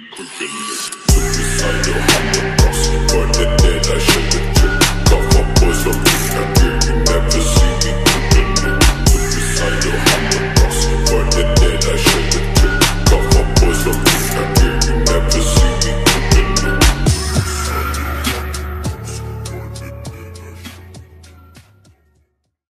Quick and look beside your hammer cross, but then I should